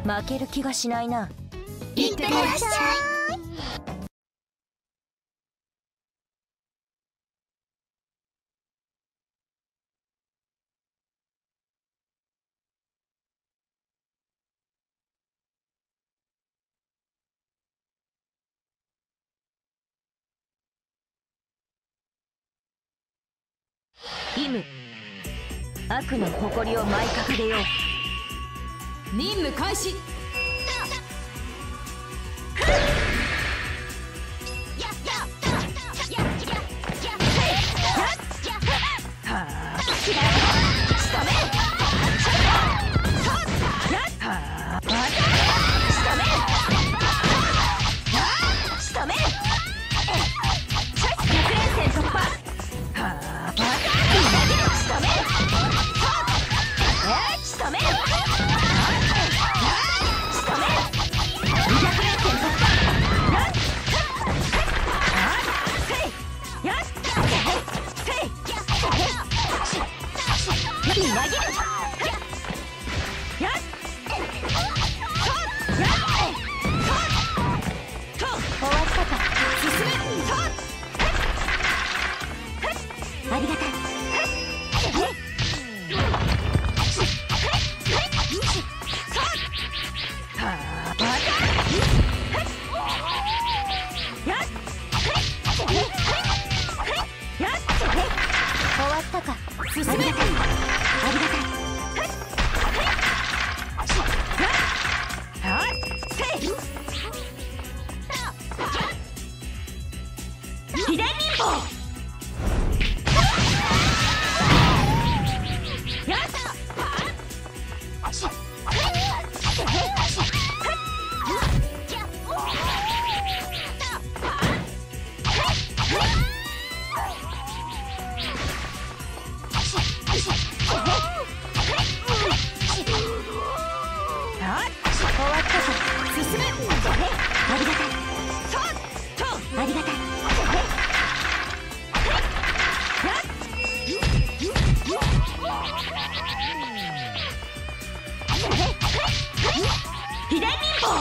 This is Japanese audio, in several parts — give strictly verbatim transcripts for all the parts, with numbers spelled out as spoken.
負ける気がしないな。 いってらっしゃい。 イム、悪の誇りを舞い掲げよう。 任務開始。 ありがたい。終わったか。進め。ありがたい。ありがたい。秘伝忍法。秘伝忍法。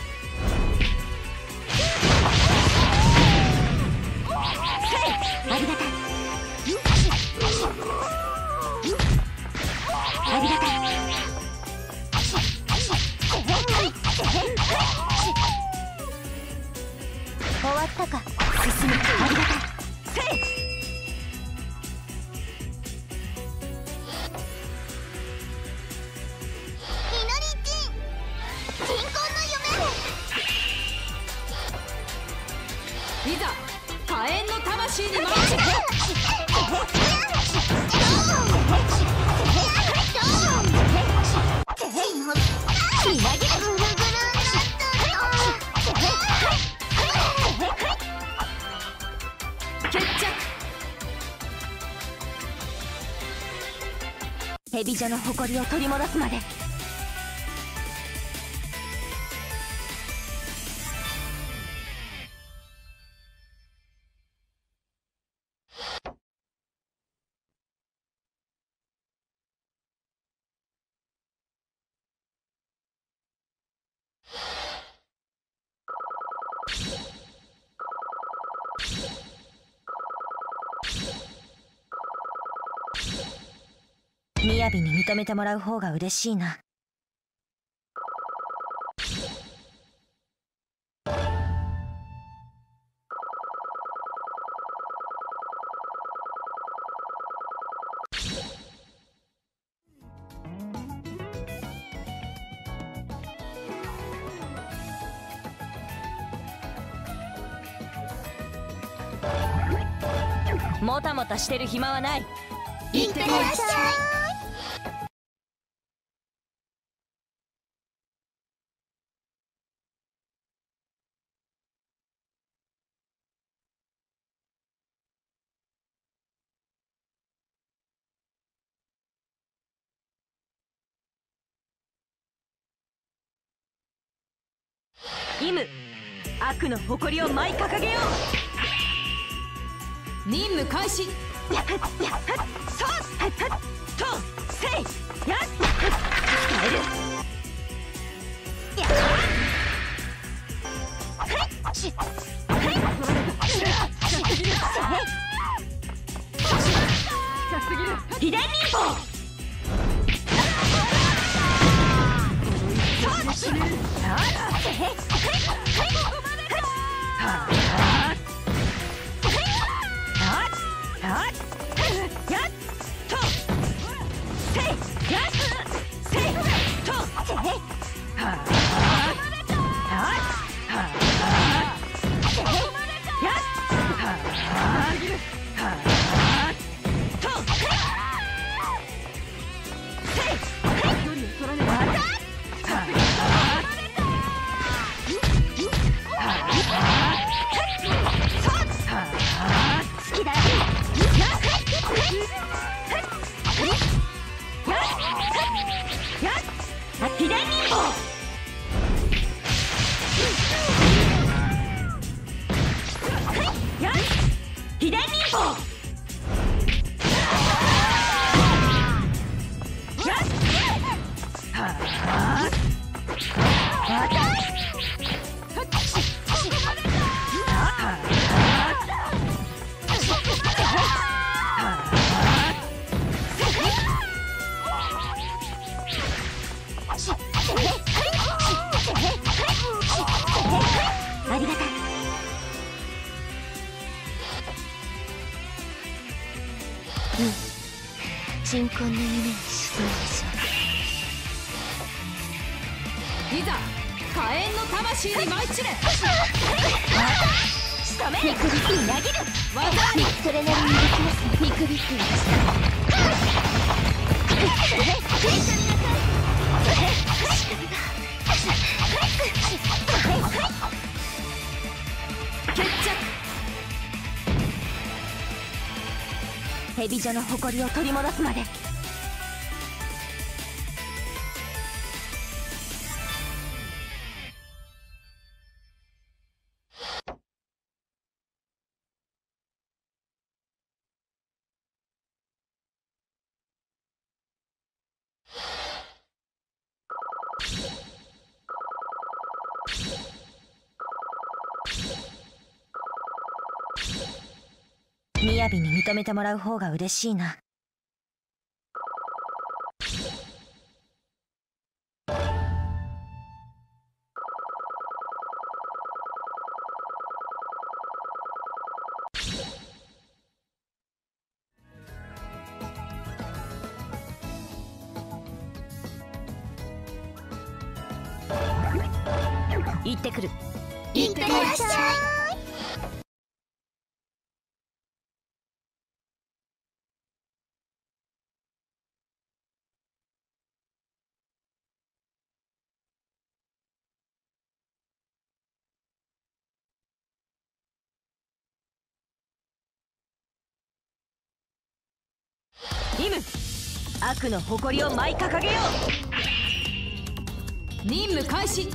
ありがたい。ありがたい。終わったか。進め。ありがたい。 いざ火炎の魂にマーチ。決着。 ヘビ女の誇りを取り戻すまで。みやびに認めてもらう方が嬉しいな。もたもたしてる暇はない。 いってらっしゃい。 イム、悪の誇りを舞い掲げよう。任務開始。 やっやっそうはっとせいやっ使える。 鎮魂の夢に沈むでしょう。 いざ火炎の魂に舞い散れ。 仕留め見くびって投げる。それなりにできます。見くびっていま決着。 蛇女の誇りを取り戻すまで。みやびに認めてもらう方が嬉しいな。行ってくる。 いってらっしゃい。 リム、悪の誇りを舞い掲げよう。任務開始。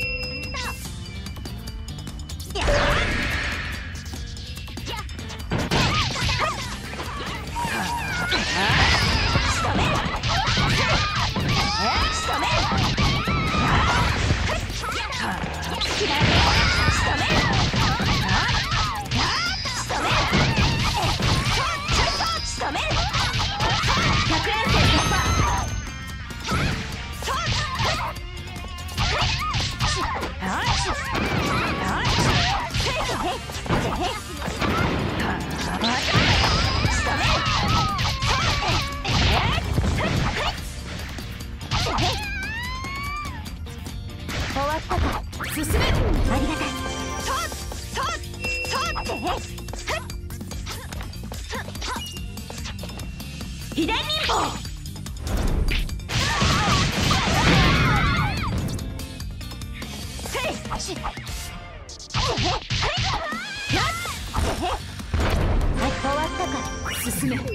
進め。ありがたい。秘伝忍法。終わったか。進め。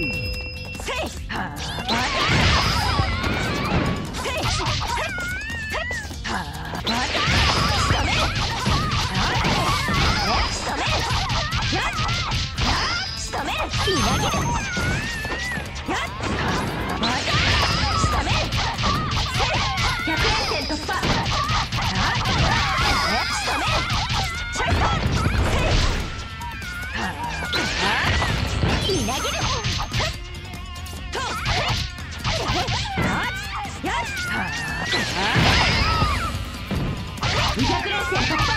百連戦突破。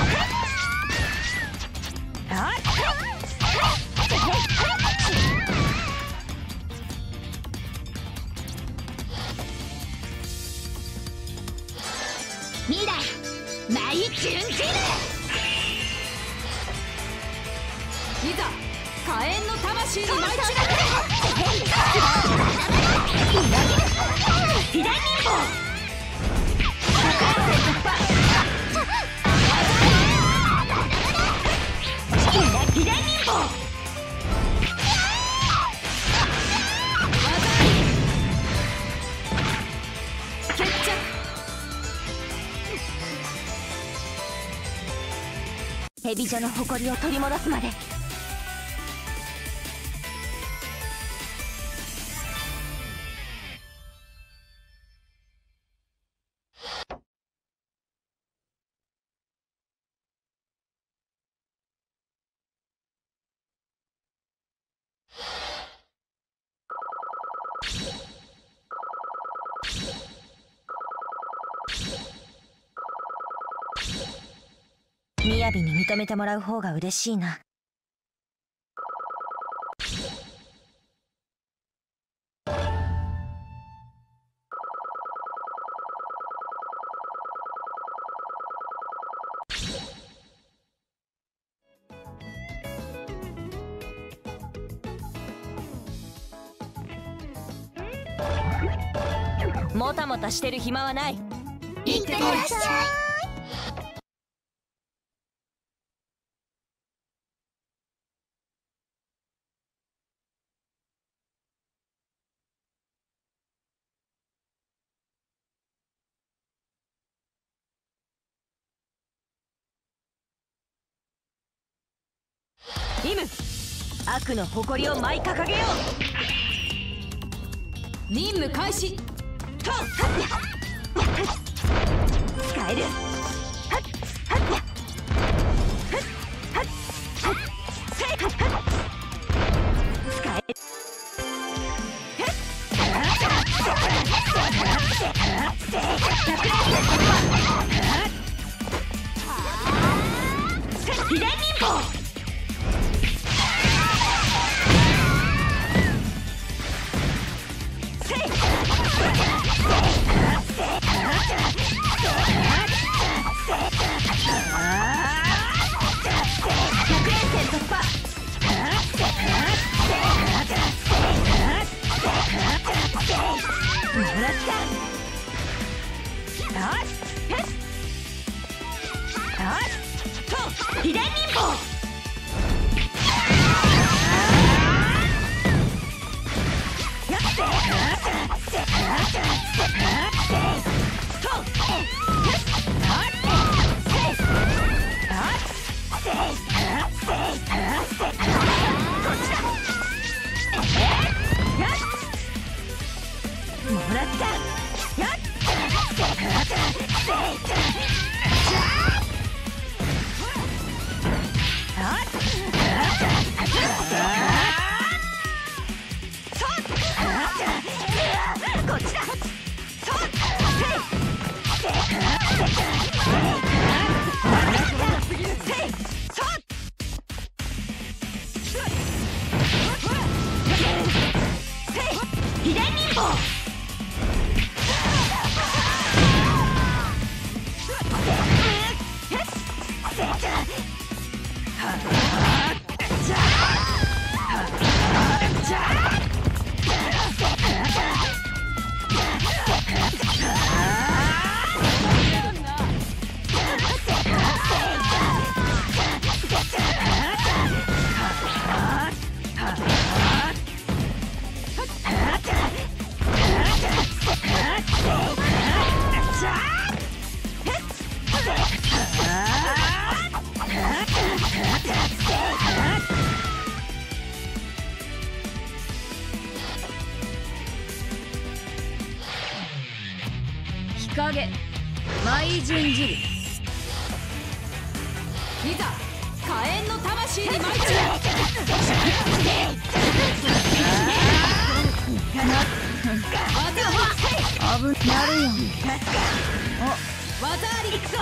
未来舞い順じる。 いざ火炎の魂に舞い散ら左にヘビ女の誇りを取り戻すまで。みやびに認めてもらう方が嬉しいな。もたもたしてる暇はない。 いってらっしゃい。 イム、悪の誇りを舞い掲げよう。任務開始。 と使える。左忍法。左忍法。もらった。こっちだ。左忍法。 日陰舞い順じる。いざ火炎の魂に舞い散ら危なるよ。 技あり。行くぞ。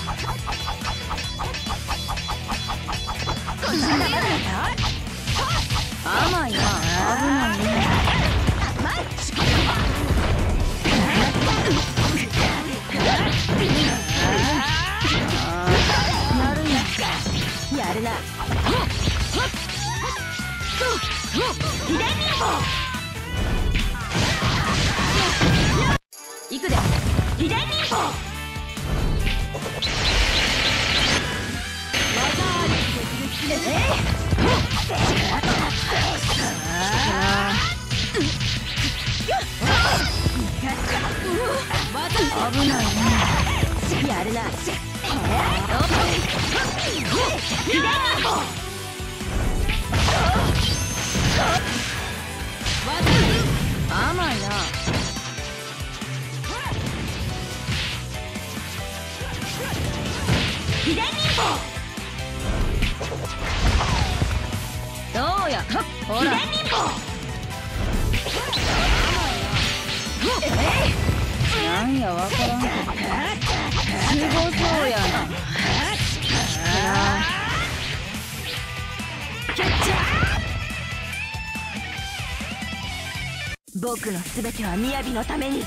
甘いな。危ないね。なるんや。やるな。行くで。秘伝忍法。技あり。危ないね。やるな。甘いな。秘伝忍法。どうや。ほら。秘伝忍法。なんやわからんけどすごそうやな。僕のすべては雅のために。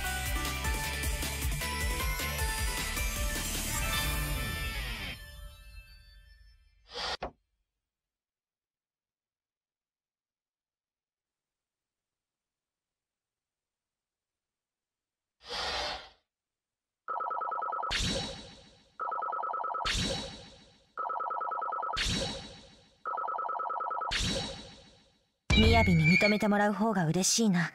雅に認めてもらう方が嬉しいな。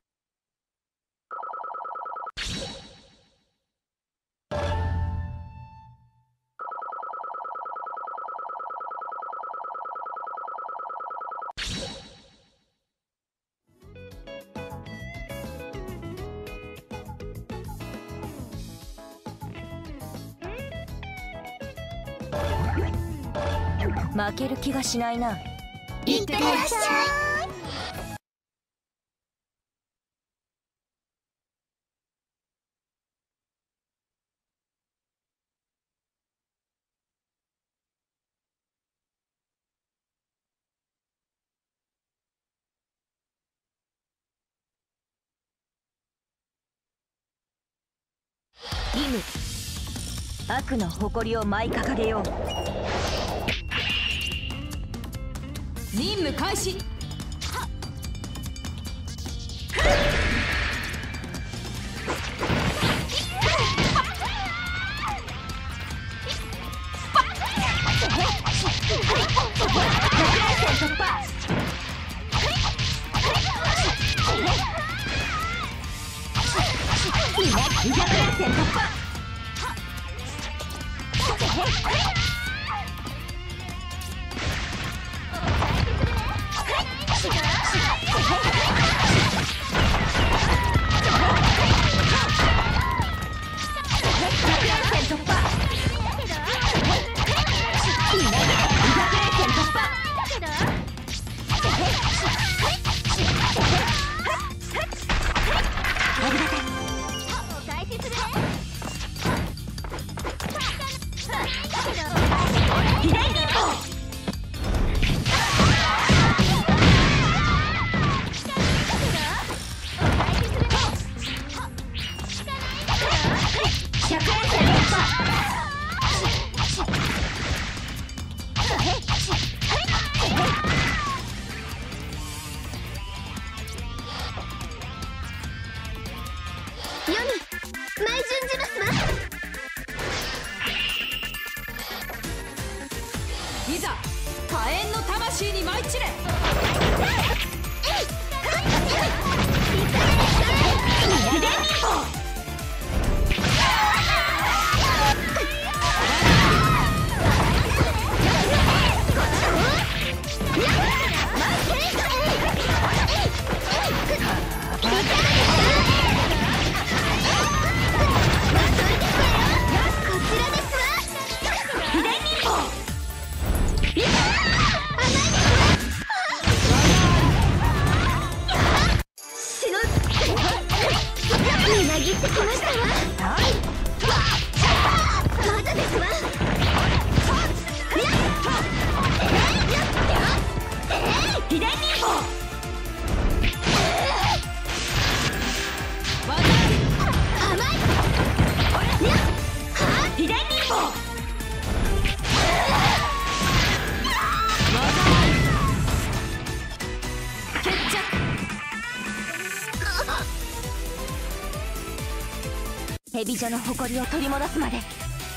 負ける気がしないな。 いってらっしゃい。 義務。悪の誇りを舞い掲げよう。 任務開始。いざ火炎の魂に舞い散れ。秘伝忍法。 決着。 ヘビ女の誇りを取り戻すまで。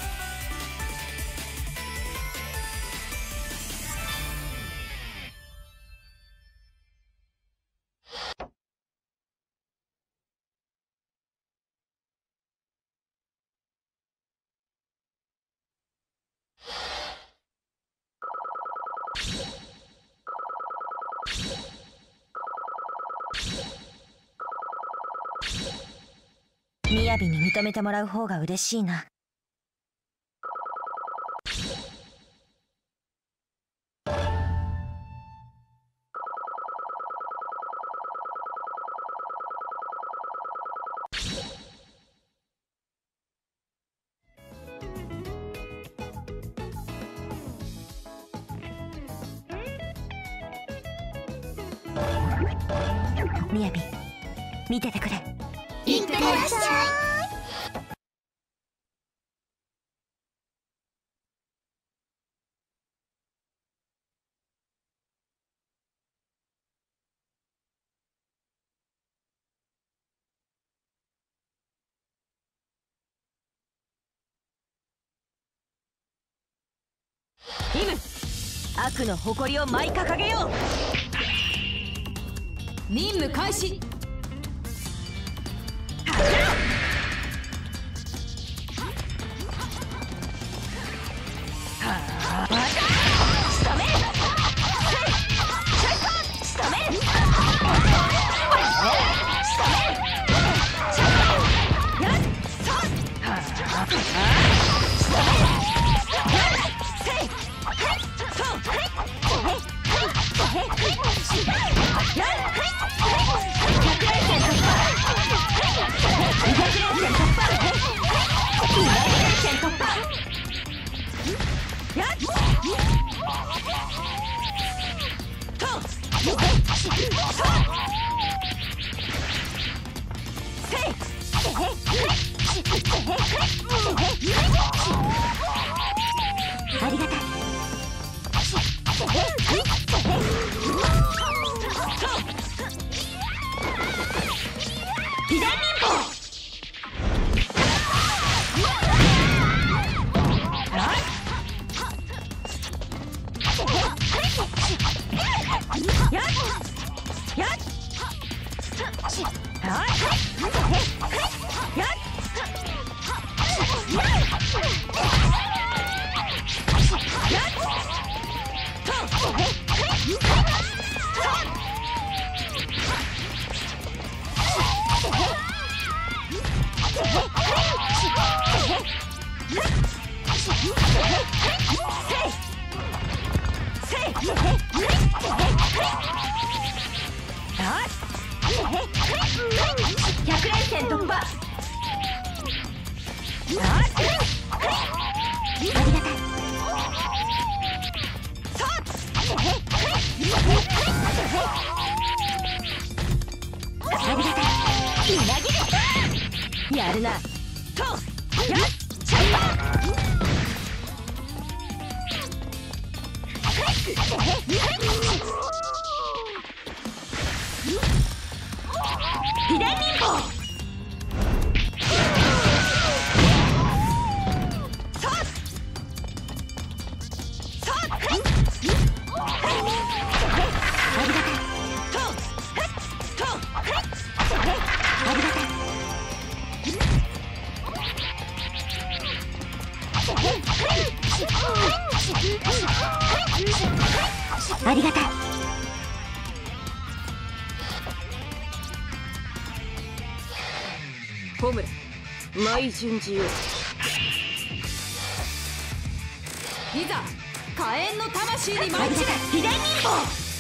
みやびに認めてもらう方が嬉しいな。みやび、見ててくれ。 いってらっしゃい。 イム、悪の誇りを舞い掲げよう。 任務開始。 ありがたい。秘伝忍法。やっやっ百連戦突破。ありがたい。ありがたい。みなぎる。やるな。とやっちゃった。秘伝忍法。ありがたい。 ホムラ舞順次よ。いざ火炎の魂に舞い散れ。 秘伝忍法。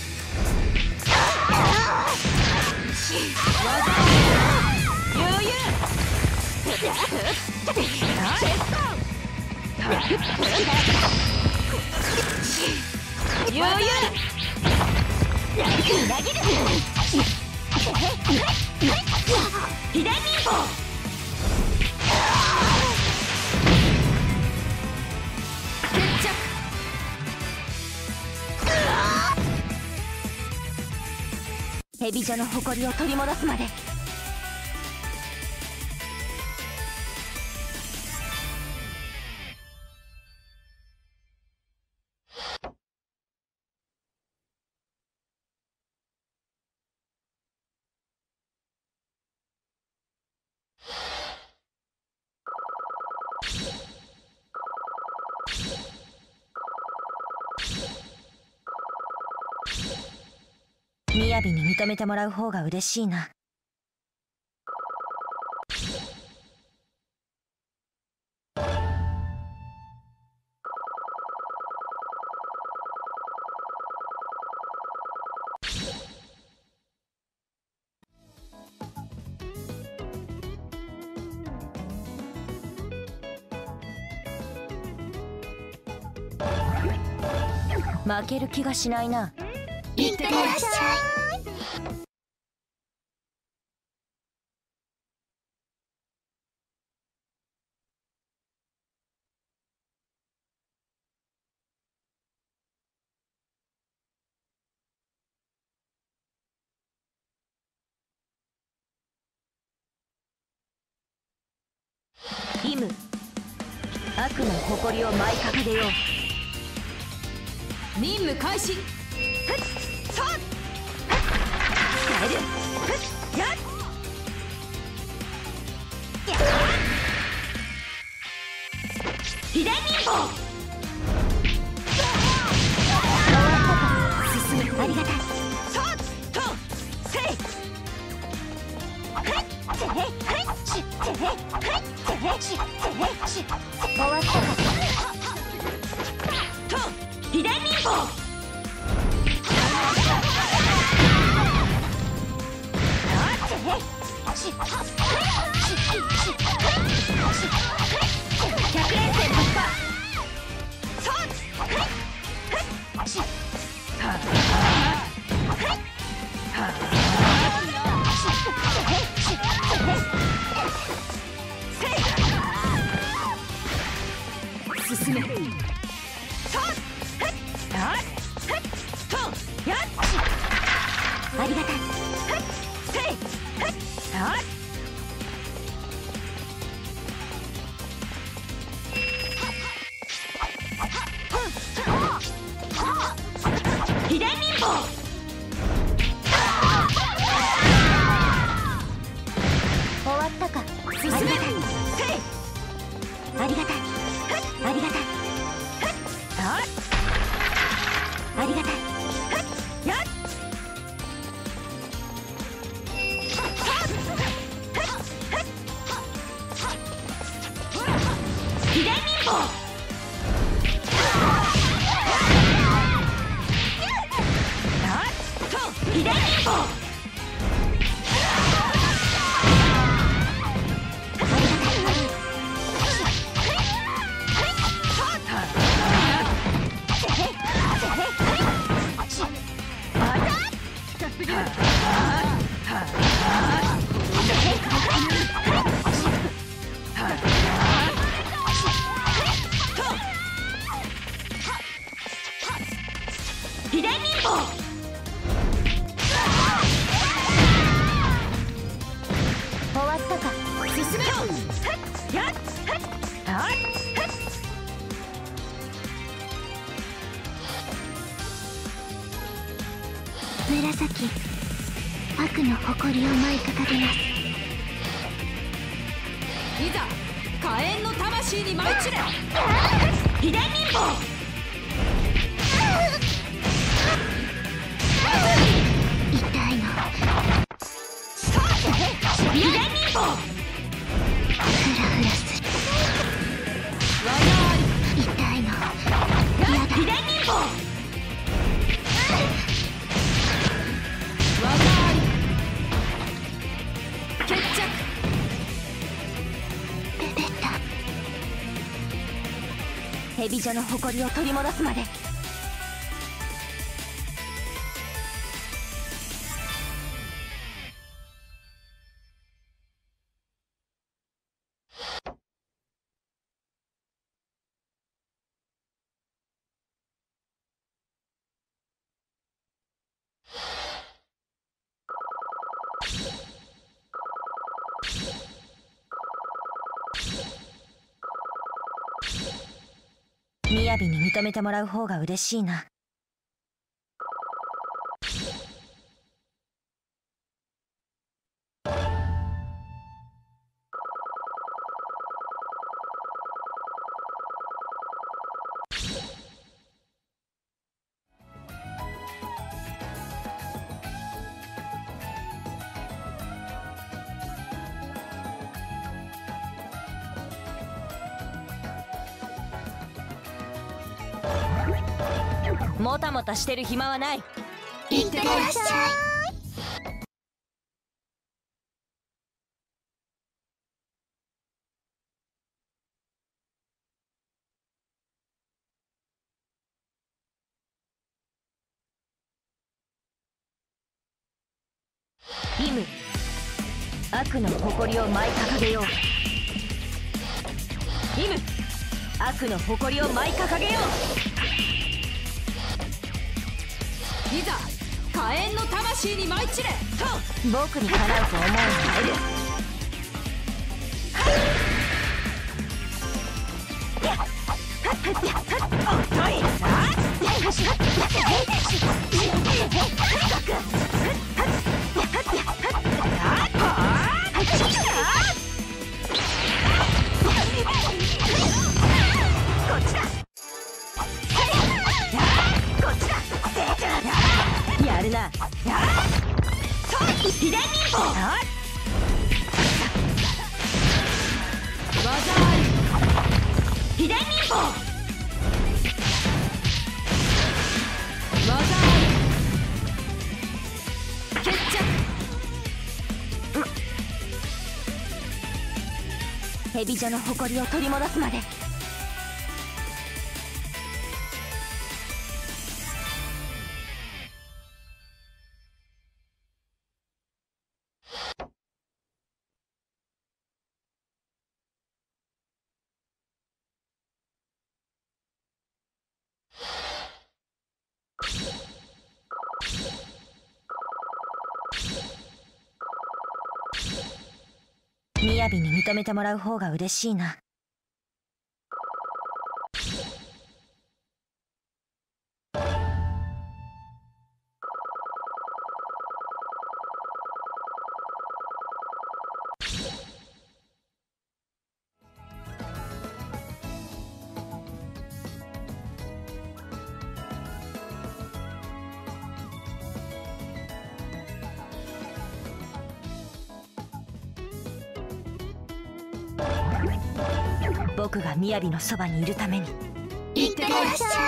余裕。余裕。みなぎる。秘伝忍法。 蛇女の誇りを取り戻すまで。雅に認めてもらう方が嬉しいな。負ける気がしないな。 いってらっしゃい。 イム、悪の誇りを舞い掲げよう。 任務開始。 さあ使える。やっ秘伝忍法。進む。ありがたい。さあとせい。終わったか。と秘伝忍法。百連戦突破。進め。ありがたい。秘伝忍法。終わったか。進め。ありがたい。ありがたい。ありがたい。やっ秘伝忍法。秘伝忍法。秘伝忍法。終わったか。進めよ。やっ紫、悪の誇りを舞い掲げます。 いざ火炎の魂に舞い散れ。 秘伝忍法。 痛いの。 秘伝忍法。 フラフラする。 技あり。 痛いの。 秘伝忍法。 技あり。決着。 ベベッタ。 蛇女の誇りを取り戻すまで。 みやびに認めてもらう方が嬉しいな。もたもたしてる暇はない。 いってらっしゃい。 イム、悪の誇りを舞い掲げよう。イム、悪の誇りを舞い掲げよう。 いざ火炎の魂に舞い散れ。 僕にかなうと思うのかいる。やるな。秘伝忍法。 技あり。 秘伝忍法。 技あり。決着。 蛇女の誇りを取り戻すまで。みやびに認めてもらう方が嬉しいな。僕がみやびのそばにいるために。 いってらっしゃい。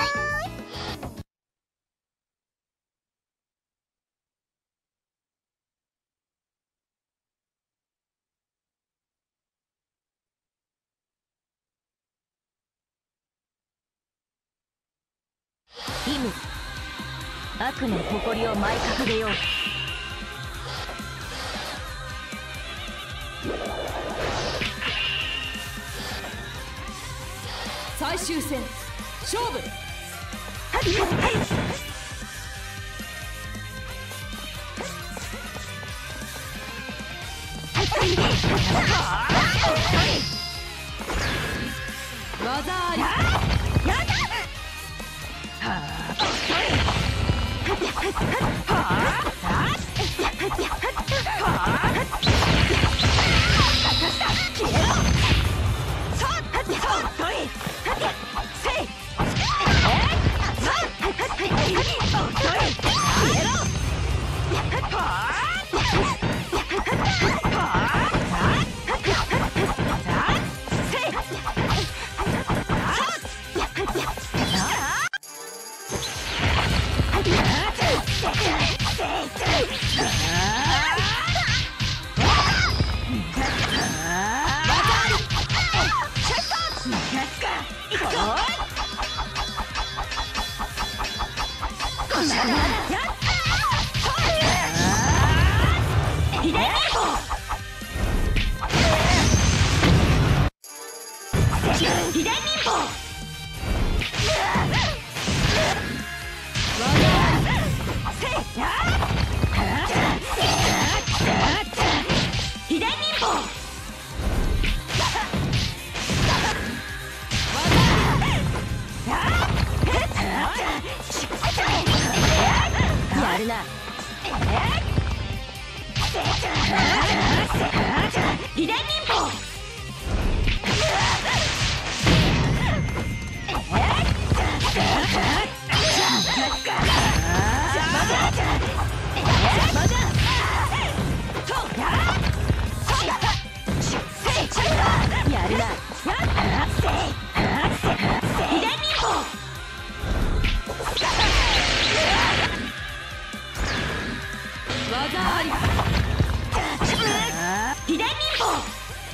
イム、悪の誇りを舞い掲げよう。 最終戦勝負。技あり。 秘伝忍法。秘伝忍法。や秘伝忍法。やるな。秘伝忍法。 技あり。 秘伝忍法。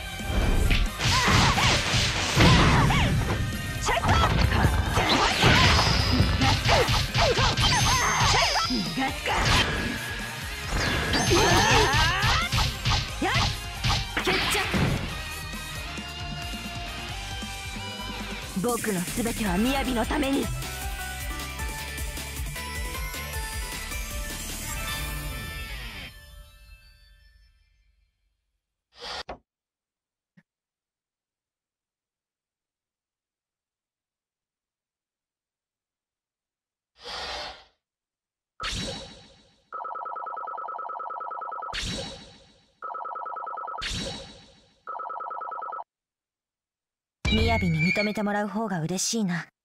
僕の全ては雅のために。雅に認めてもらう方が嬉しいな。